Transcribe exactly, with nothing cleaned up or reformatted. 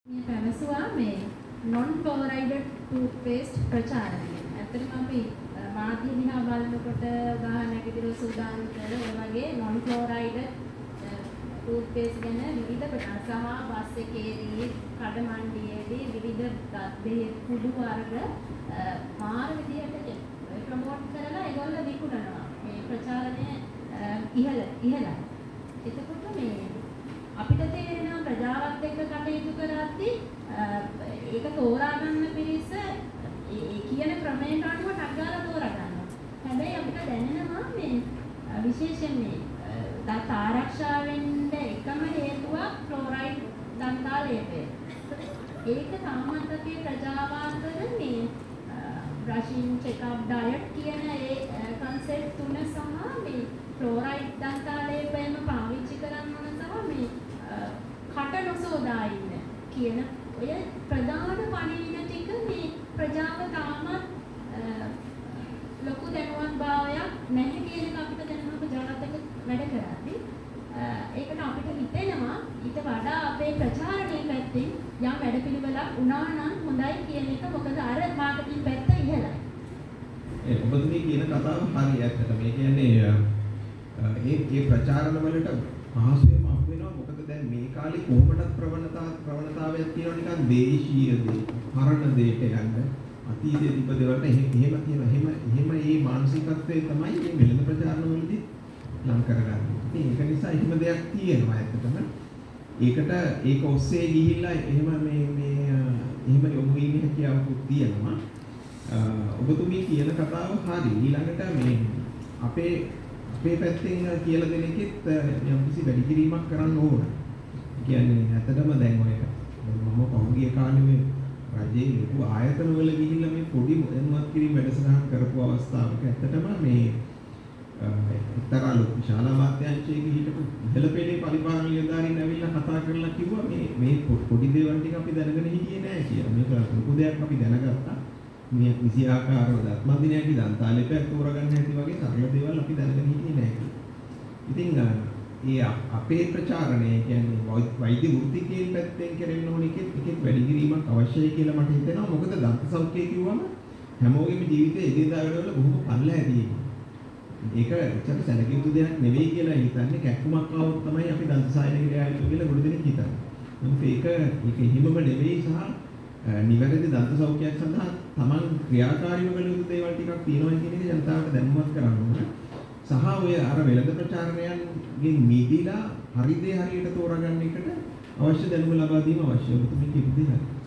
මේ පැවසුවා මේ non fluoride toothpaste ප්‍රචාරණය. ඇත්තටම අපි මාධ්‍ය දිහා බලනකොට ගාන නැගිටින සූදානම් කරන ඒ වගේ non fluoride toothpaste ගැන විවිධ ප්‍රකාශ සහ බස් එකේදී කඩමණ්ඩියේදී විවිධ බෙහෙත් කුඩු වර්ග මාර විදියට ප්‍රොමෝට් කරලා ඒගොල්ලෝ විකුණනවා. මේ ප්‍රචාරණය ඉහළ ඉහළයි. එතකොට මේ අපිට තේරෙනවා ප්‍රජාවත් එක්ක කටයුතු කරද්දී ඒක තෝරා ගන්න පිරිස ඒ කියන ක්‍රමයට අනුව ටග්ගාලා තෝරා ගන්නවා. හැබැයි අපිට දැනෙනවා මේ විශේෂයෙන් මේ දත් ආරක්ෂා වෙන්න එකම හේතුව ක්ලෝරයිඩ් දන්තා ලේපය. ඒක තාමත් අපේ ප්‍රජාව අතර මේ brushing check up diet කියන ඒ concept තුන සහ මේ ක්ලෝරයිඩ් දන්තා ලේපයම පාවිච්චි කරන්න ඕන සහ මේ කට නොසෝදා ඉන්න කියන ඔය ප්‍රධාන පණිවිඩ ටික මේ ප්‍රජාව තාමත් ලොකු දැනුවත් භාවයක් නැහැ කියන එක අපිට දැනෙනවා ප්‍රජාවත් එක්ක වැඩ කරද්දී. ඒකට අපිට හිතෙනවා ඊට වඩා අපේ ප්‍රචාරණයේ පැත්තෙන් යම් වැඩපිළිවෙලක් වුණා නම් හොඳයි කියන එක. මොකද අර මාකටිං පැත්ත ඉහළයි. ඒ ඔබතුමී කියන කතාව හරි ඇත්තට. මේ කියන්නේ ඒ ඒ ප්‍රචාරණ වලට පහසුවෙන්ම අහු වෙනවා. මොකද දැන් මේ කාලේ කොහොමදත් ප්‍රවණතා ප්‍රවණතාවයක් තියෙනවා නිකන් දේශීය දේ, හරණ දෙයට යන්න. අතීතයේ තිබ්බ දේවල්ට එහෙම එහෙම තියෙන එහෙම එහෙම මේ මානසිකත්වයේ තමයි මේ වෙළඳ ප්‍රචාරණ වලදී ලං කරගන්නේ. ඉතින් ඒක නිසා එහෙම දෙයක් තියෙනවා ඇත්තටම. ඒකට ඒක ඔස්සේ ගිහිල්ලා එහෙම මේ මේ එහෙම යොමු වීමේ හැකියාවකුත් තියෙනවා. ඔබතුමී කියන කතාව හරි. ඊළඟට මේ අපේ අපේ පැත්තෙන් කියලා දෙන එකෙත් යම්කිසි වැඩි කිරීමක් කරන්න ඕන. කියන්නේ ඇත්තටම දැන් ඔය මම පහුගිය කාලේ මේ රජයේ ලොකු ආයතන වල ගිහිල්ලා මේ පොඩි දැනුවත් කිරීම වැඩසටහන් කරපු අවස්ථාවක ඇත්තටම මේ එක්තරා ලොකු ශාලා වාද්‍යංශයේ හිටපු ඉහළ පෙළේ පරිපාලන නිලධාරීන් ඇවිල්ලා කතා කරලා කිව්වා මේ මේ පොඩි දේවල් ටික අපි දැනගෙන හිටියේ නෑ කියලා. මේක ලොකු දෙයක් අපි දැනගත්තා. මේ කිසි ආකාරව දත්මදිනයකි දන්තාලේපයක් තෝරගන්න හැටි වගේ සරල දේවල් අපි දැනගෙන හිටියේ නෑ කියලා. ඉතින් ඒ අපේ ප්‍රචාරණය කියන්නේ වෛද්‍ය වෘත්තිකයන් පැත්තෙන් කරගෙන ඕන එකෙත් එකෙත් වැඩි කිරීමක් අවශ්‍යයි කියලා මට හිතෙනවා. මොකද දන්ත සෞඛ්‍යය කිව්වම හැමෝගෙම ජීවිතේ එදිනදා වැඩවල බොහොම පල්ලෙහා තියෙනවා. ඒක ඇත්තට සැලකිය යුතු දෙයක් නෙවෙයි කියලා හිතන්නේ. කැක්කුමක් ආවොත් තමයි අපි දන්ත සායනයකට යන්නේ කියලා ගොඩ දෙනෙක් හිතන්නේ. නමුත් ඒක ඒක හිමම නෙවෙයි සහ නිවැරදි දන්ත සෞඛ්‍යයක් සඳහා Taman ක්‍රියාකාරීව කළ යුතු දේවල් ටිකක් තියෙනවා කියන එක ජනතාවට දැනුවත් කරන්න ඕන. සහ ඔය අර වෙළඳ ප්‍රචාරණයන්ගෙන් මිදලා හරි දේ හරියට තෝරාගන්න එකට අවශ්‍ය දැනුම ලබා දීම අවශ්‍යයි. ඔබතුමී කියපු දේ හරි.